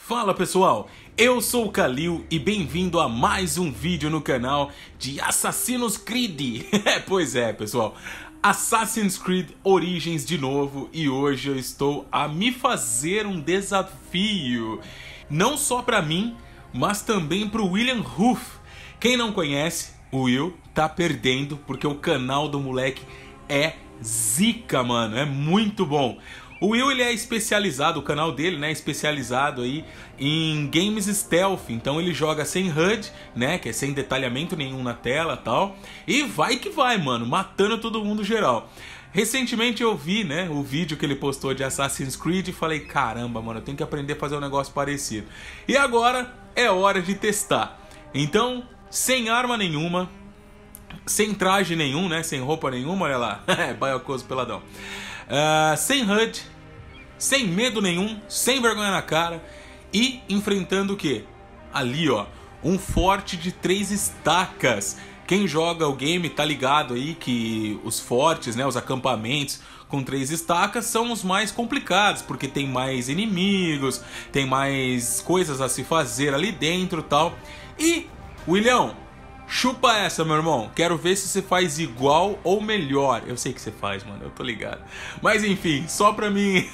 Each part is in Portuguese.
Fala pessoal, eu sou o Kalil e bem-vindo a mais um vídeo no canal de Assassin's Creed. Pois é pessoal, Assassin's Creed Origins de novo e hoje eu estou a me fazer um desafio. Não só pra mim, mas também pro William Huff. Quem não conhece, o Will tá perdendo porque o canal do moleque é zica, mano, é muito bom. O Will, ele é especializado, o canal dele, né, é especializado aí em games stealth, então ele joga sem HUD, né, que é sem detalhamento nenhum na tela e tal, e vai que vai, mano, matando todo mundo geral. Recentemente eu vi, né, o vídeo que ele postou de Assassin's Creed e falei, caramba, mano, eu tenho que aprender a fazer um negócio parecido. E agora é hora de testar. Então, sem arma nenhuma, sem traje nenhum, né, sem roupa nenhuma, olha lá, baiacoso peladão. Sem HUD, sem medo nenhum, sem vergonha na cara e enfrentando o quê? Ali, ó, um forte de 3 estacas. Quem joga o game tá ligado aí que os fortes, né, os acampamentos com 3 estacas são os mais complicados, porque tem mais inimigos, tem mais coisas a se fazer ali dentro e tal. E, William, chupa essa, meu irmão. Quero ver se você faz igual ou melhor. Eu sei que você faz, mano, eu tô ligado. Mas enfim, só pra mim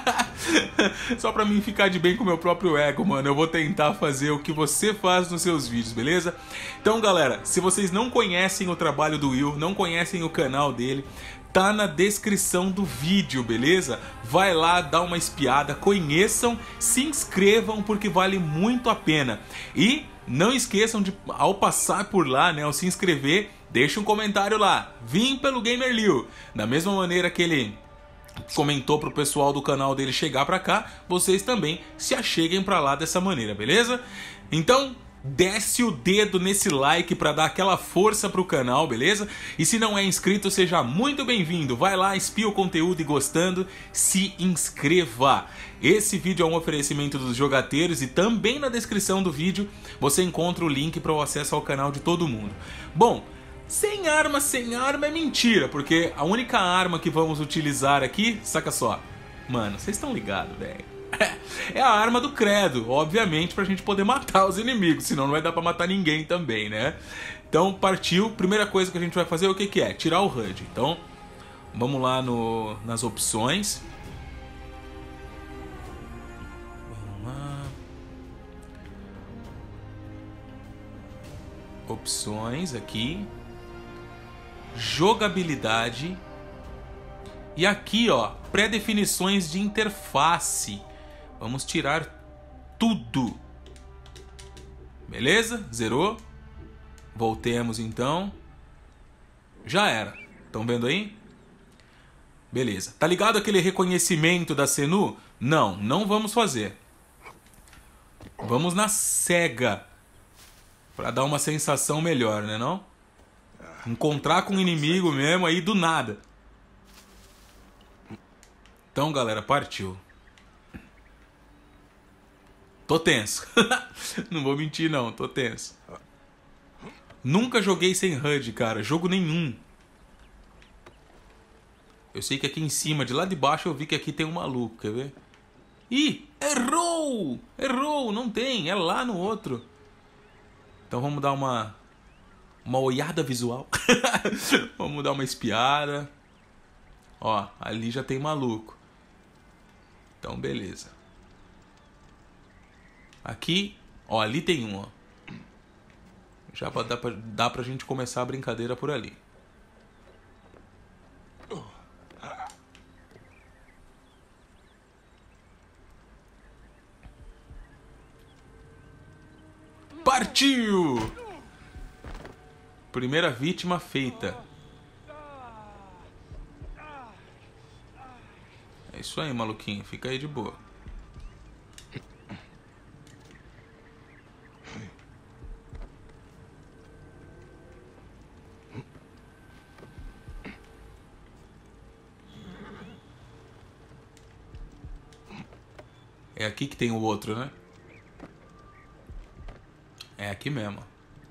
só pra mim ficar de bem com o meu próprio ego, mano, eu vou tentar fazer o que você faz nos seus vídeos, beleza? Então, galera, se vocês não conhecem o trabalho do Will, não conhecem o canal dele, tá na descrição do vídeo, beleza? Vai lá, dá uma espiada, conheçam, se inscrevam porque vale muito a pena. E não esqueçam de, ao passar por lá, né, ao se inscrever, deixa um comentário lá. Vim pelo GamerLil. Da mesma maneira que ele comentou pro pessoal do canal dele chegar pra cá, vocês também se acheguem pra lá dessa maneira, beleza? Então, desce o dedo nesse like pra dar aquela força pro canal, beleza? E se não é inscrito, seja muito bem-vindo. Vai lá, espia o conteúdo e gostando, se inscreva. Esse vídeo é um oferecimento dos jogateiros e também na descrição do vídeo você encontra o link para o acesso ao canal de todo mundo. Bom, sem arma é mentira, porque a única arma que vamos utilizar aqui, saca só, mano, vocês estão ligados, velho? É a arma do credo, obviamente, pra gente poder matar os inimigos, senão não vai dar pra matar ninguém também, né? Então, partiu. Primeira coisa que a gente vai fazer, o que que é? Tirar o HUD. Então, vamos lá nas opções. Vamos lá. Opções aqui. Jogabilidade. E aqui, ó, pré-definições de interface. Vamos tirar tudo. Beleza? Zerou. Voltemos então. Já era. Estão vendo aí? Beleza. Tá ligado aquele reconhecimento da Senu? Não, não vamos fazer. Vamos na cega. Pra dar uma sensação melhor, né não? Encontrar com o inimigo mesmo aí do nada. Então, galera, partiu. Tô tenso. Não vou mentir, não. Tô tenso. Nunca joguei sem HUD, cara. Jogo nenhum. Eu sei que aqui em cima, de lá de baixo, eu vi que aqui tem um maluco. Quer ver? Ih, errou! Errou, não tem. É lá no outro. Então vamos dar uma olhada visual. Vamos dar uma espiada. Ó, ali já tem maluco. Então, beleza. Aqui, ó, ali tem um, ó. Já dá pra gente começar a brincadeira por ali. Partiu! Primeira vítima feita. É isso aí, maluquinho. Fica aí de boa. É aqui que tem o outro, né? É aqui mesmo.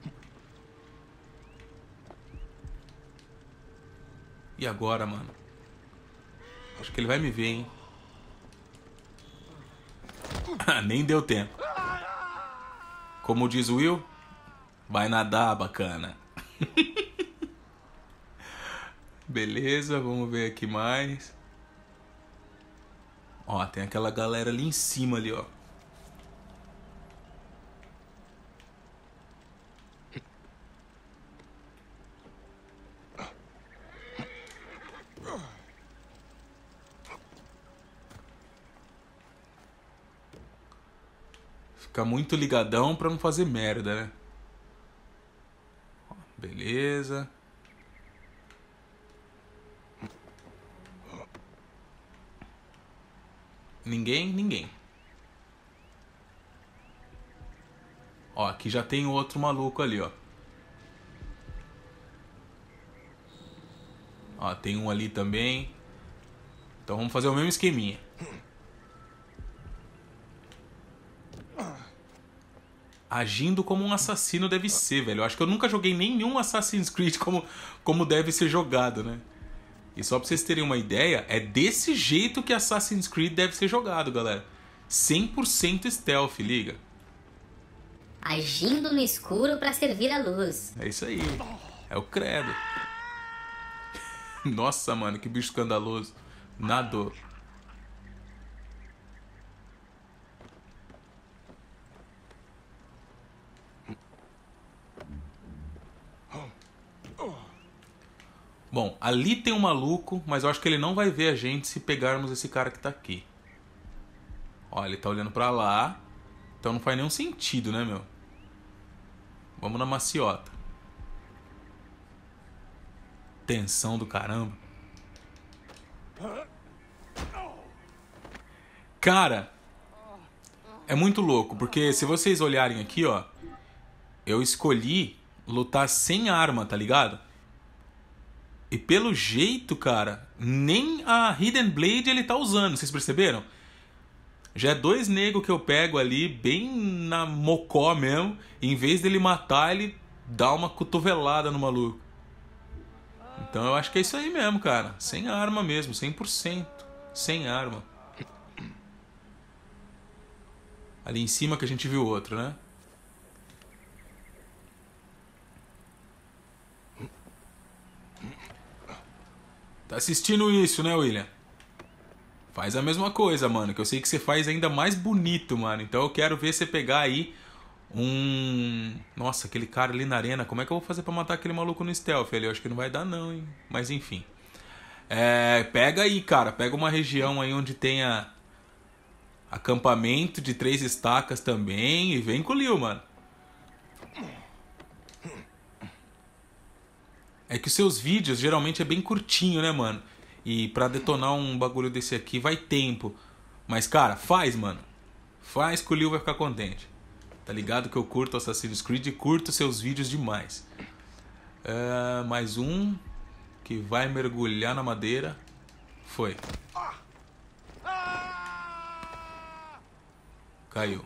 E agora, mano? Acho que ele vai me ver, hein? Nem deu tempo. Como diz o Will, vai nadar, bacana. Beleza, vamos ver aqui mais. Ó, tem aquela galera ali em cima ali, ó. Fica muito ligadão pra não fazer merda, né? Ó, beleza. Ninguém? Ninguém. Ó, aqui já tem outro maluco ali, ó. Ó, tem um ali também. Então vamos fazer o mesmo esqueminha. Agindo como um assassino deve ser, velho. Eu acho que eu nunca joguei nenhum Assassin's Creed como deve ser jogado, né? E só pra vocês terem uma ideia, é desse jeito que Assassin's Creed deve ser jogado, galera. 100% stealth, liga. Agindo no escuro pra servir a luz. É isso aí. É o credo. Nossa, mano, que bicho escandaloso. Nadou. Bom, ali tem um maluco, mas eu acho que ele não vai ver a gente se pegarmos esse cara que tá aqui. Ó, ele tá olhando pra lá. Então não faz nenhum sentido, né, meu? Vamos na maciota. Tensão do caramba. Cara, é muito louco, porque se vocês olharem aqui, ó, eu escolhi lutar sem arma, tá ligado? E pelo jeito, cara, nem a Hidden Blade ele tá usando, vocês perceberam? Já é 2 negros que eu pego ali, bem na mocó mesmo. E em vez dele matar, ele dá uma cotovelada no maluco. Então eu acho que é isso aí mesmo, cara. Sem arma mesmo, 100%. Sem arma. Ali em cima que a gente viu outro, né? Tá assistindo isso, né, William? Faz a mesma coisa, mano. Que eu sei que você faz ainda mais bonito, mano. Então eu quero ver você pegar aí um... Nossa, aquele cara ali na arena. Como é que eu vou fazer pra matar aquele maluco no stealth ali? Eu acho que não vai dar não, hein? Mas enfim. Pega aí, cara. Pega uma região aí onde tenha acampamento de 3 estacas também. E vem com o Liu, mano. É que os seus vídeos geralmente é bem curtinho, né, mano? E pra detonar um bagulho desse aqui vai tempo. Mas, cara, faz, mano. Faz que o Liu vai ficar contente. Tá ligado que eu curto Assassin's Creed e curto seus vídeos demais. Mais um que vai mergulhar na madeira. Foi. Caiu.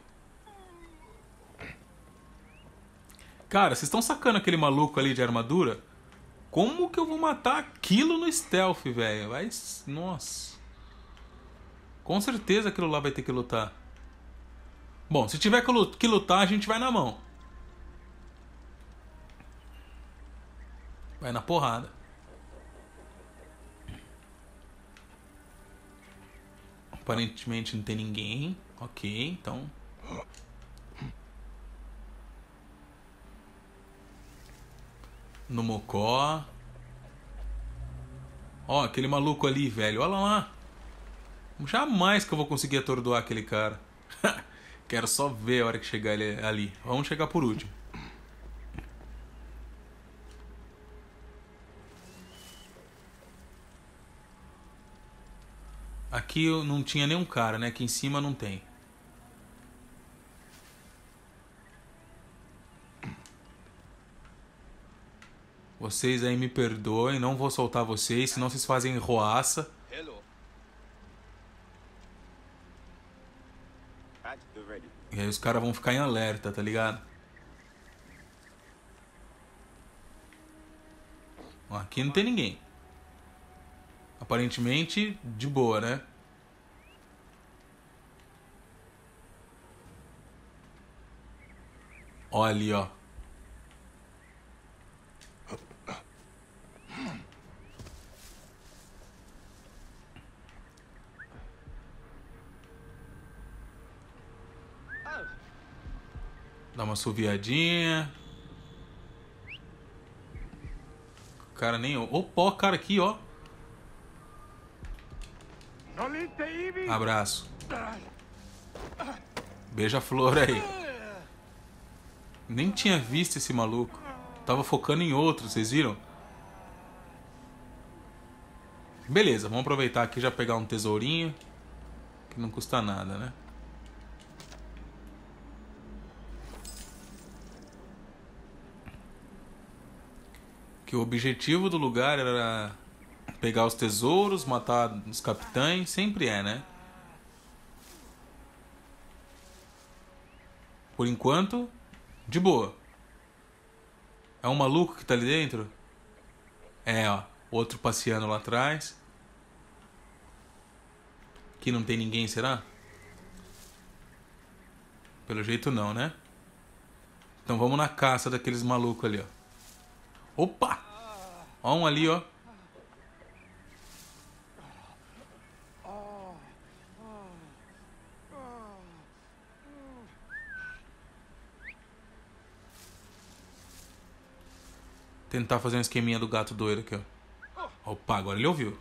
Cara, vocês estão sacando aquele maluco ali de armadura? Como que eu vou matar aquilo no stealth, velho? Vai... Nossa. Com certeza aquilo lá vai ter que lutar. Bom, se tiver que lutar, a gente vai na mão. Vai na porrada. Aparentemente não tem ninguém. Ok, então... No mocó. Ó, aquele maluco ali, velho. Olha lá. Jamais que eu vou conseguir atordoar aquele cara. Quero só ver a hora que chegar ele ali. Vamos chegar por último. Aqui não tinha nenhum cara, né? Aqui em cima não tem. Vocês aí me perdoem, não vou soltar vocês, senão vocês fazem roaça. E aí os caras vão ficar em alerta, tá ligado? Ó, aqui não tem ninguém. Aparentemente, de boa, né? Ó ali, ó. Dá uma assoviadinha. O cara nem... Opa, ó, cara aqui, ó. Abraço. Beija-flor aí. Nem tinha visto esse maluco. Tava focando em outro, vocês viram? Beleza, vamos aproveitar aqui e já pegar um tesourinho. Que não custa nada, né? Que o objetivo do lugar era pegar os tesouros, matar os capitães. Sempre é, né? Por enquanto, de boa. É um maluco que tá ali dentro? É, ó. Outro passeando lá atrás. Aqui não tem ninguém, será? Pelo jeito não, né? Então vamos na caça daqueles malucos ali, ó. Opa! Ó um ali, ó. Tentar fazer um esqueminha do gato doido aqui, ó. Opa, agora ele ouviu.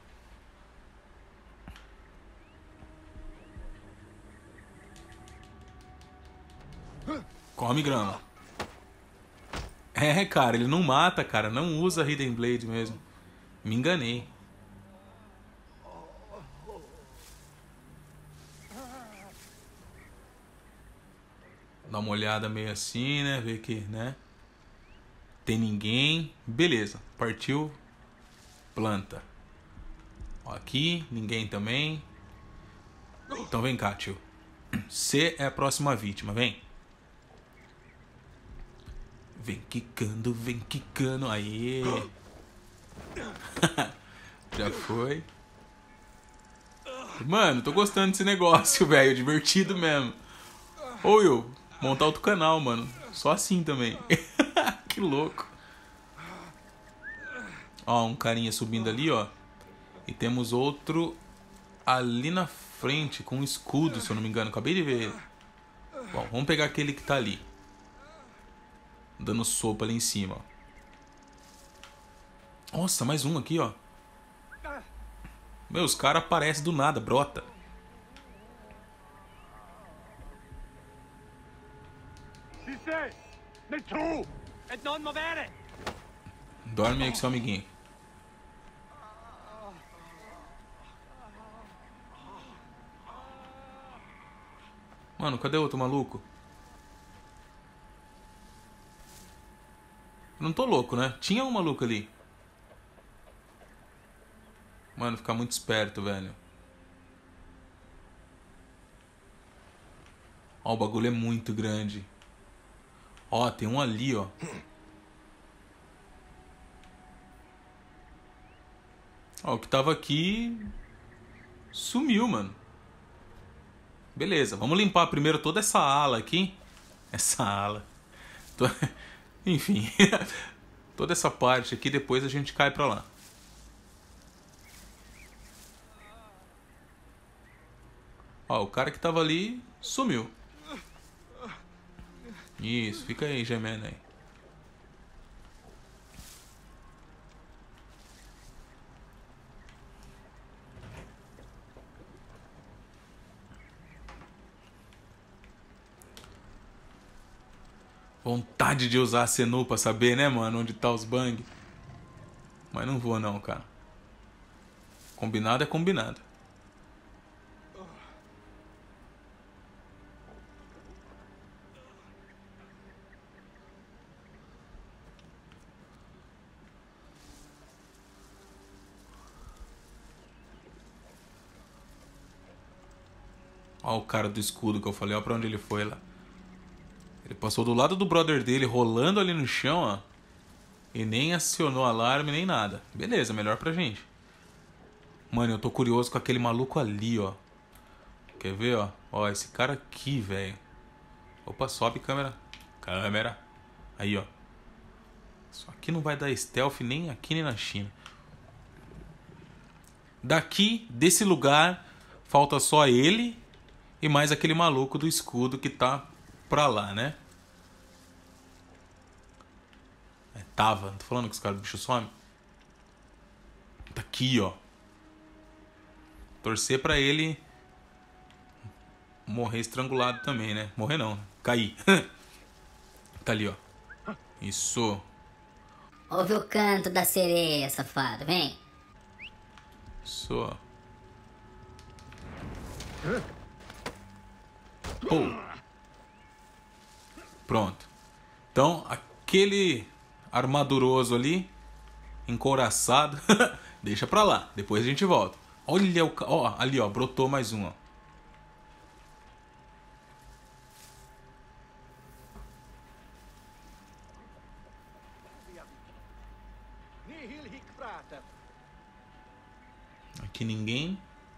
Come grama. É, cara, ele não mata, cara. Não usa Hidden Blade mesmo. Me enganei. Dá uma olhada meio assim, né? Ver que, né? Tem ninguém. Beleza. Partiu. Planta. Ó, aqui, ninguém também. Então vem cá, tio. Você é a próxima vítima, vem. Vem quicando, vem quicando. Aê. Já foi. Mano, tô gostando desse negócio, velho. Divertido mesmo. Ô, Will, montar outro canal, mano. Só assim também. Que louco. Ó, um carinha subindo ali, ó. E temos outro ali na frente com um escudo, se eu não me engano. Acabei de ver. Bom, vamos pegar aquele que tá ali. Dando sopa ali em cima, ó. Nossa, mais um aqui, ó. Meu, os caras aparecem do nada, brota. Dorme aí com seu amiguinho. Mano, cadê o outro maluco? Eu não tô louco, né? Tinha um maluco ali. Mano, ficar muito esperto, velho. Ó, o bagulho é muito grande. Ó, tem um ali, ó. Ó, o que tava aqui sumiu, mano. Beleza, vamos limpar primeiro toda essa ala aqui. Essa ala. Enfim. Toda essa parte aqui, depois a gente cai pra lá. Ó, o cara que tava ali sumiu. Isso, fica aí gemendo aí. Vontade de usar a Senu pra saber, né, mano, onde tá os bang. Mas não vou não, cara. Combinado é combinado. Ó o cara do escudo que eu falei, ó pra onde ele foi lá. Ele passou do lado do brother dele, rolando ali no chão, ó. E nem acionou alarme, nem nada. Beleza, melhor pra gente. Mano, eu tô curioso com aquele maluco ali, ó. Quer ver, ó? Ó, esse cara aqui, velho. Opa, sobe câmera. Câmera. Aí, ó. Isso aqui não vai dar stealth nem aqui nem na China. Daqui, desse lugar, falta só ele e mais aquele maluco do escudo que tá pra lá, né? Tava. Tô falando que os caras do bicho some. Tá aqui, ó. Torcer pra ele morrer estrangulado também, né? Morrer não. Cair. Tá ali, ó. Isso. Ouve o canto da sereia, safado. Vem. Isso. Pô. Pronto. Então, aquele armaduroso ali, encouraçado, deixa pra lá. Depois a gente volta. Olha o... Ó, ali, ó. Brotou mais um, ó. Aqui ninguém.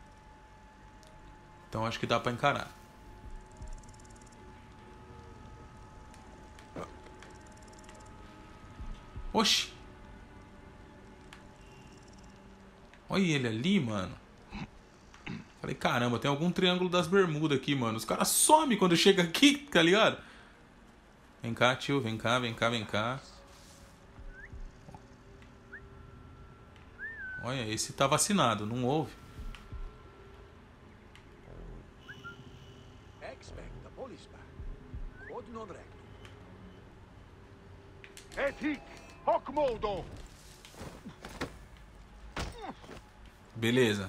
Então acho que dá pra encarar. Oxi. Olha ele ali, mano. Falei, caramba, tem algum triângulo das bermudas aqui, mano. Os caras somem quando chega aqui, tá ligado? Vem cá, tio. Vem cá, vem cá, vem cá. Olha, esse tá vacinado, não ouve. Beleza.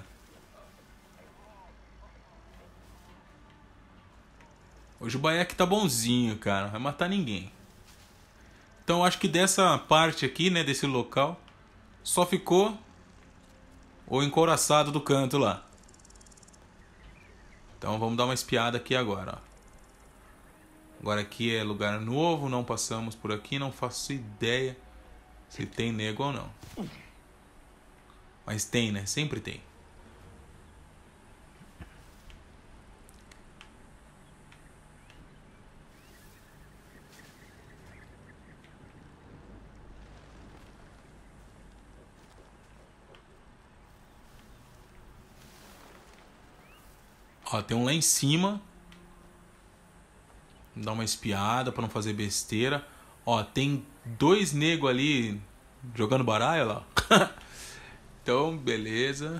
Hoje o Bayek tá bonzinho, cara. Não vai matar ninguém. Então acho que dessa parte aqui, né, desse local, só ficou o encouraçado do canto lá. Então vamos dar uma espiada aqui agora, ó. Agora aqui é lugar novo, não passamos por aqui, não faço ideia se tem nego ou não. Mas tem, né? Sempre tem. Ó, tem um lá em cima. Dá uma espiada pra não fazer besteira. Ó, tem dois negros ali jogando baralho lá. Então, beleza.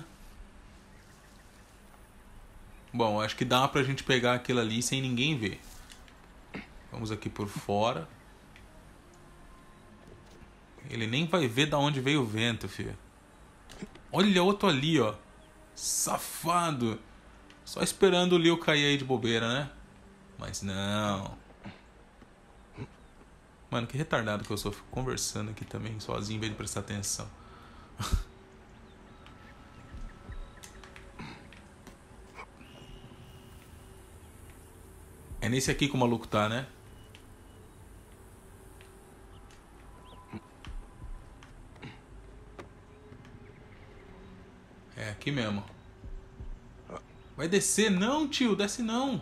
Bom, acho que dá pra gente pegar aquilo ali sem ninguém ver. Vamos aqui por fora. Ele nem vai ver da onde veio o vento, filho. Olha outro ali, ó. Safado. Só esperando o Leo cair aí de bobeira, né? Mas não. Mano, que retardado que eu sou. Fico conversando aqui também sozinho em vez de prestar atenção. É nesse aqui que o maluco tá, né? É aqui mesmo. Vai descer? Não, tio. Desce não.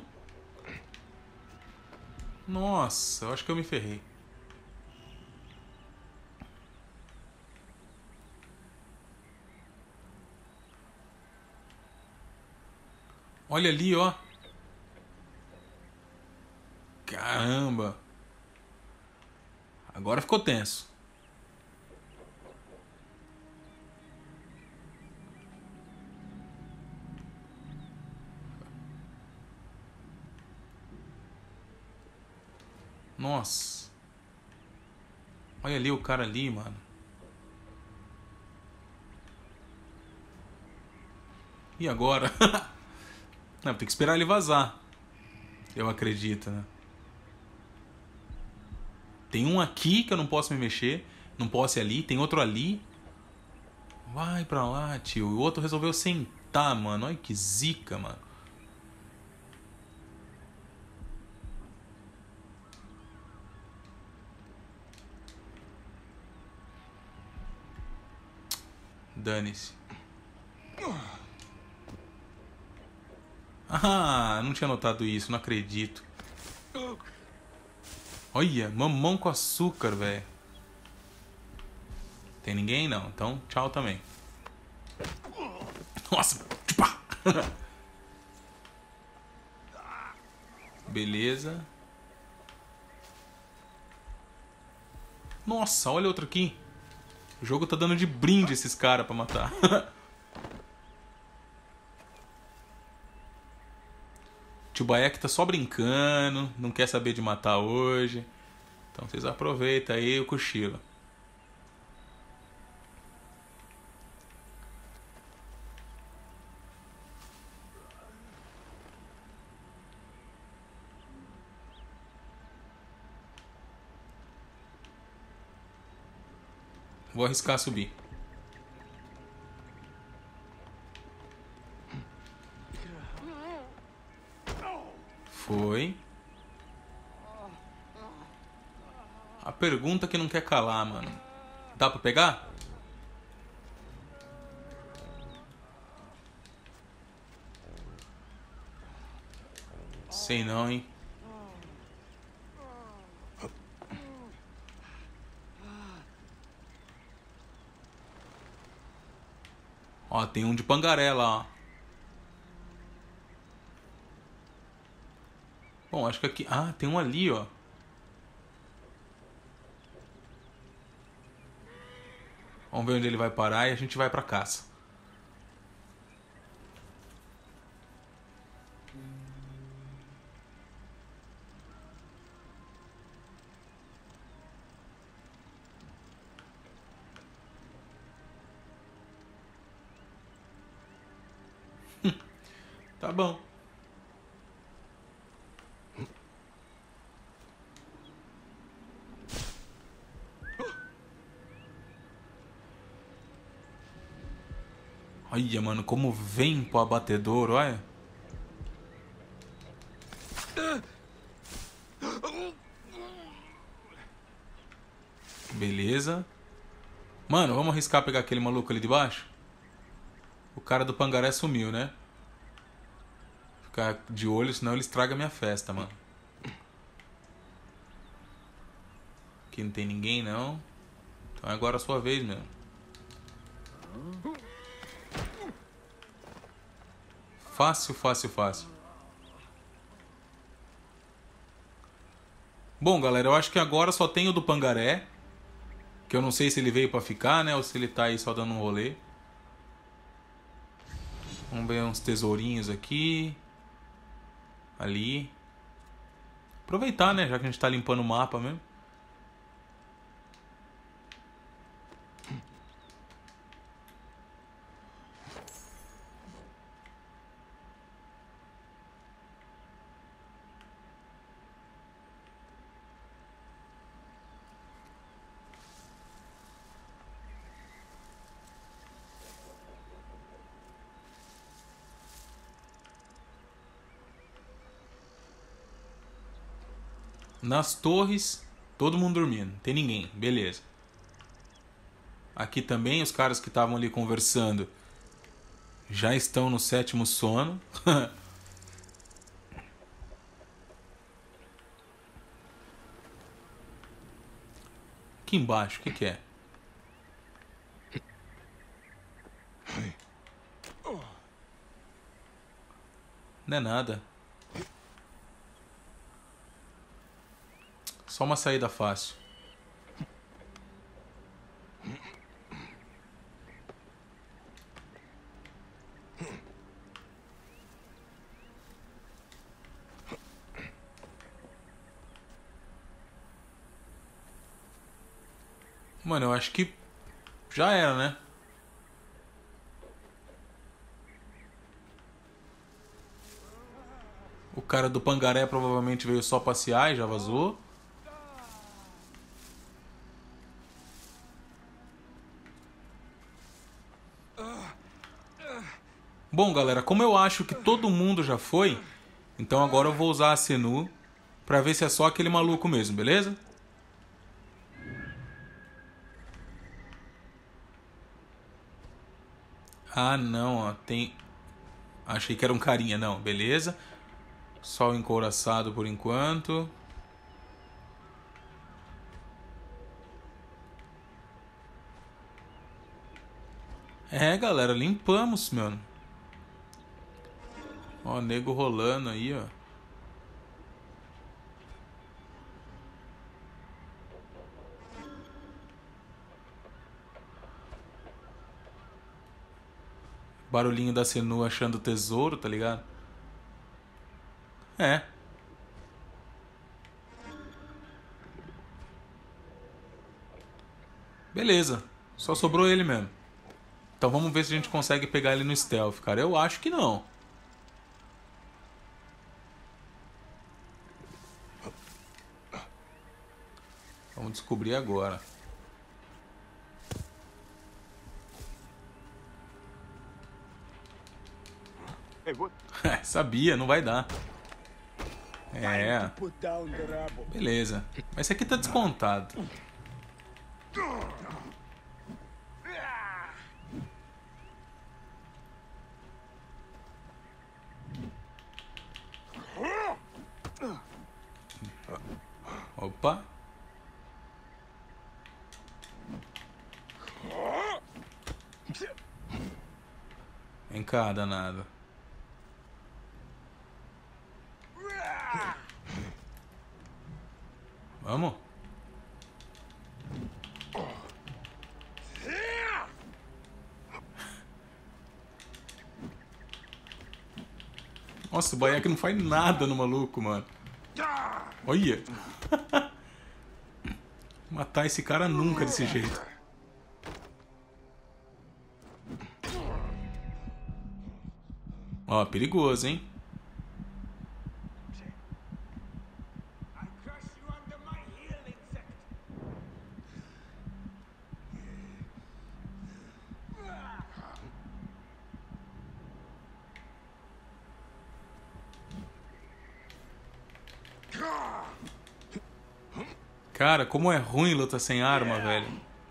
Nossa, eu acho que eu me ferrei. Olha ali, ó. Caramba. Agora ficou tenso. Nossa. Olha ali o cara ali, mano. E agora? Não, tem que esperar ele vazar. Eu acredito, né? Tem um aqui que eu não posso me mexer. Não posso ir ali. Tem outro ali. Vai pra lá, tio. O outro resolveu sentar, mano. Olha que zica, mano. Dane-se. Ah, não tinha notado isso. Não acredito. Olha, mamão com açúcar, velho. Tem ninguém? Não. Então, tchau também. Nossa. Beleza. Nossa, olha outro aqui. O jogo tá dando de brinde esses caras pra matar. Tio Baek tá só brincando, não quer saber de matar hoje. Então vocês aproveitam aí o cochilo. Vou arriscar subir. Foi. A pergunta que não quer calar, mano. Dá pra pegar? Sei não, hein. Ó, tem um de pangaré lá, ó. Bom, acho que aqui... Ah, tem um ali, ó. Vamos ver onde ele vai parar e a gente vai pra caça. Tá bom. Olha, mano, como vem pro abatedouro, olha. Beleza. Mano, vamos arriscar pegar aquele maluco ali de baixo? O cara do pangaré sumiu, né? Ficar de olho, senão ele estraga minha festa, mano. Aqui não tem ninguém, não. Então é agora a sua vez mesmo. Fácil, fácil, fácil. Bom, galera, eu acho que agora só tem o do pangaré. Que eu não sei se ele veio pra ficar, né? Ou se ele tá aí só dando um rolê. Vamos ver uns tesourinhos aqui. Ali. Aproveitar, né? Já que a gente tá limpando o mapa mesmo. Nas torres, todo mundo dormindo. Não tem ninguém. Beleza. Aqui também os caras que estavam ali conversando já estão no sétimo sono. Aqui embaixo, o que que é? Não é nada. Só uma saída fácil. Mano, eu acho que já era, né? O cara do pangaré provavelmente veio só passear e já vazou. Bom, galera, como eu acho que todo mundo já foi, então agora eu vou usar a Senu pra ver se é só aquele maluco mesmo, beleza? Ah, não, ó, tem... Achei que era um carinha, não, beleza. Só o encouraçado por enquanto. É, galera, limpamos, mano. Ó, nego rolando aí, ó. Barulhinho da Senu achando tesouro, tá ligado? É. Beleza. Só sobrou ele mesmo. Então vamos ver se a gente consegue pegar ele no stealth, cara. Eu acho que não. Vamos descobrir agora. Sabia, não vai dar. É. Beleza. Mas esse aqui tá descontado. Opa. Vem cá, danado. Vamos? Nossa, o Bayek não faz nada no maluco, mano. Olha. Matar esse cara nunca desse jeito. Ó, perigoso, hein? Cara, como é ruim luta sem arma, velho.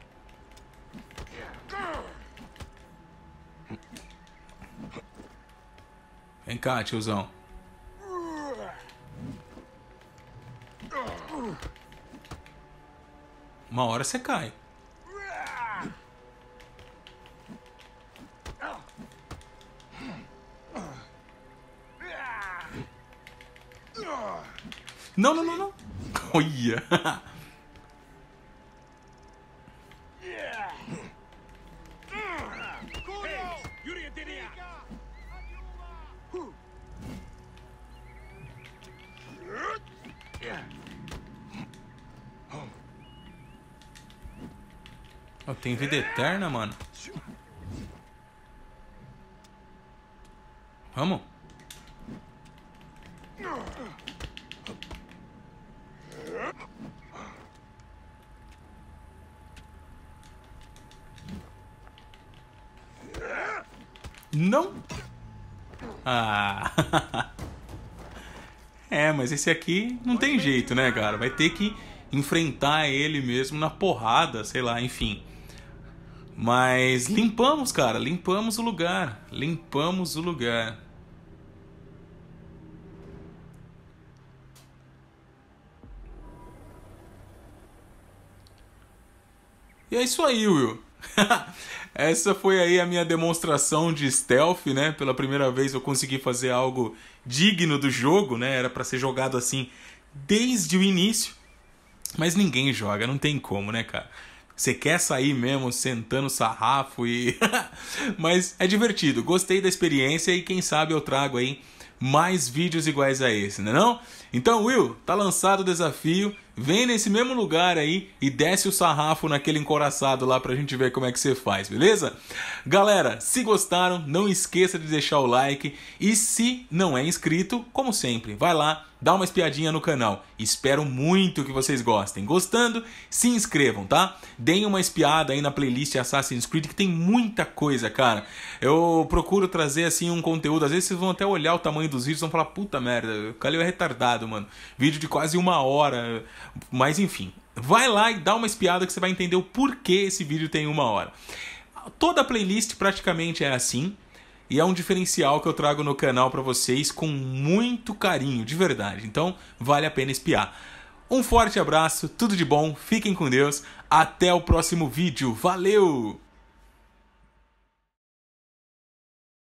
Vem cá, tiozão. Uma hora você cai. Não, não, não, não. Olha. Oh, tem vida eterna, mano. Vamos. Não. Ah. É, mas esse aqui não tem jeito, né, cara? Vai ter que enfrentar ele mesmo na porrada, sei lá, enfim. Mas limpamos, cara. Limpamos o lugar. Limpamos o lugar. E é isso aí, Will. Essa foi aí a minha demonstração de stealth, né? Pela primeira vez eu consegui fazer algo digno do jogo, né? Era pra ser jogado assim desde o início. Mas ninguém joga, não tem como, né, cara? Você quer sair mesmo sentando sarrafo e... Mas é divertido, gostei da experiência e quem sabe eu trago aí mais vídeos iguais a esse, né não? Então, Will, tá lançado o desafio, vem nesse mesmo lugar aí e desce o sarrafo naquele encoraçado lá pra gente ver como é que você faz, beleza? Galera, se gostaram, não esqueça de deixar o like e se não é inscrito, como sempre, vai lá, dá uma espiadinha no canal. Espero muito que vocês gostem. Gostando, se inscrevam, tá? Deem uma espiada aí na playlist Assassin's Creed, que tem muita coisa, cara. Eu procuro trazer, assim, um conteúdo. Às vezes vocês vão até olhar o tamanho dos vídeos e vão falar, puta merda, o Kalil é retardado, mano. Vídeo de quase 1 hora. Mas, enfim, vai lá e dá uma espiada que você vai entender o porquê esse vídeo tem 1 hora. Toda a playlist praticamente é assim. E é um diferencial que eu trago no canal pra vocês com muito carinho, de verdade. Então, vale a pena espiar. Um forte abraço, tudo de bom, fiquem com Deus. Até o próximo vídeo. Valeu!